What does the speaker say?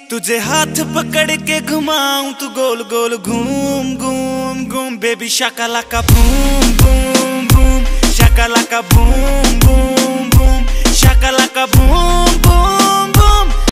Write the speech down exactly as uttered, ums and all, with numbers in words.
तुझे हाथ पकड़ के घुमाऊं तू गोल गोल घूम घूम घूम बेबी शाका लाका बूम बूम बूम शाका लाका बूम बूम